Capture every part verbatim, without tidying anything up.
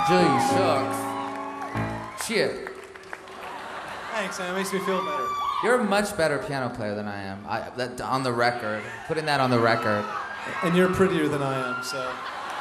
Gee shucks. Shit. Thanks, man. It makes me feel better. You're a much better piano player than I am. I, that, on the record. Putting that on the record. And you're prettier than I am, so.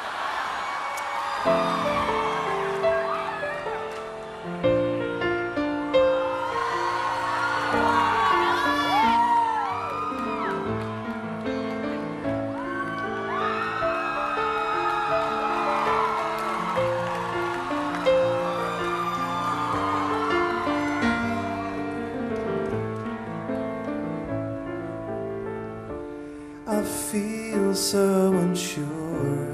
I feel so unsure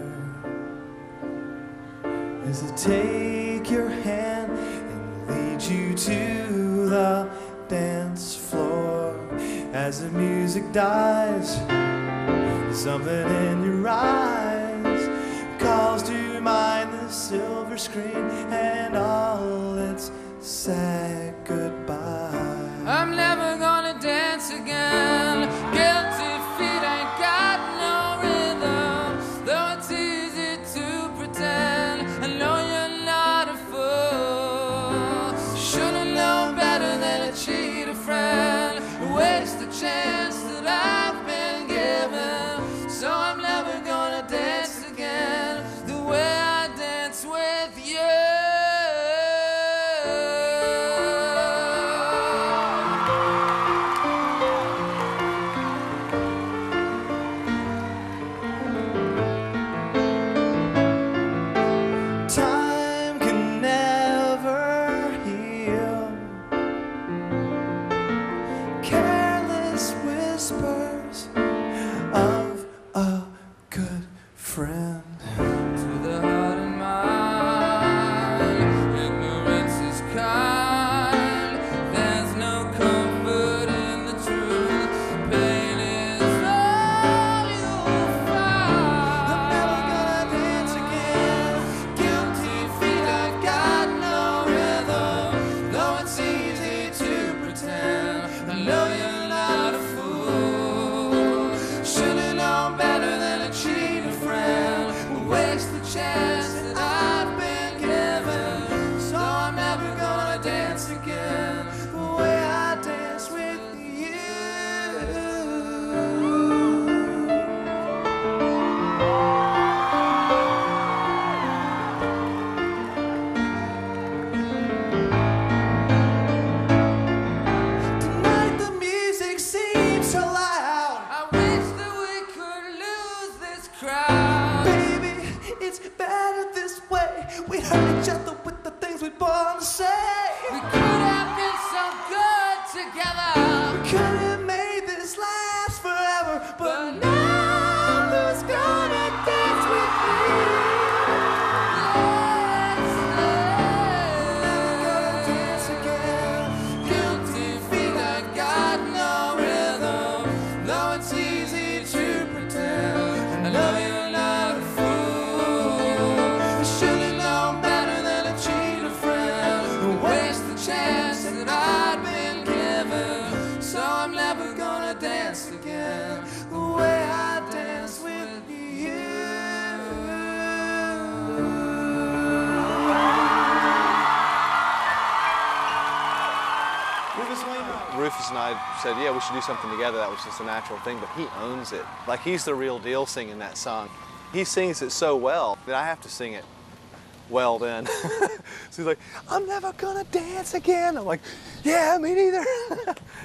as I take your hand and lead you to the dance floor. As the music dies, something in your eyes calls to mind the silver screen and all its sad goodbye. I'm never gonna dance again. Guilty feet ain't got no rhythm. Though it's easy to pretend, I know you're not a fool. Should've known better than to cheat a friend, waste the chance that I've been given. So I'm never gonna dance again the way I dance with you. Time can never heal careless whispers of a good friend. To the heart and mind, ignorance is kind. There's no comfort in the truth. Pain is all you'll find. I'm never gonna dance again. Guilty feet, I've got no rhythm. Though it's easy to pretend, I know you're not a fool. Should've known better than to cheat a friend, waste the chance that I've been given. So I'm never gonna dance again The way I dance with you. Tonight the music seems so loud. I wish that we could lose this crowd. Baby, it's better this way. We hurt each other with the things we born to say. We could have been so good together. Could have made this last forever, but now who's gonna dance with me? Never gonna dance again. Guilty feet, I got no rhythm. Though it's easy to pretend, I know you're not a fool. I should've known better than to cheat a friend, waste the chance that I'd been given. So I'm never gonna dance again The way I dance with you. Rufus Wainwright. Rufus and I said, yeah, we should do something together. That was just a natural thing, but he owns it. Like, he's the real deal singing that song. He sings it so well that I have to sing it well then. So he's like, I'm never gonna dance again. I'm like, yeah, me neither.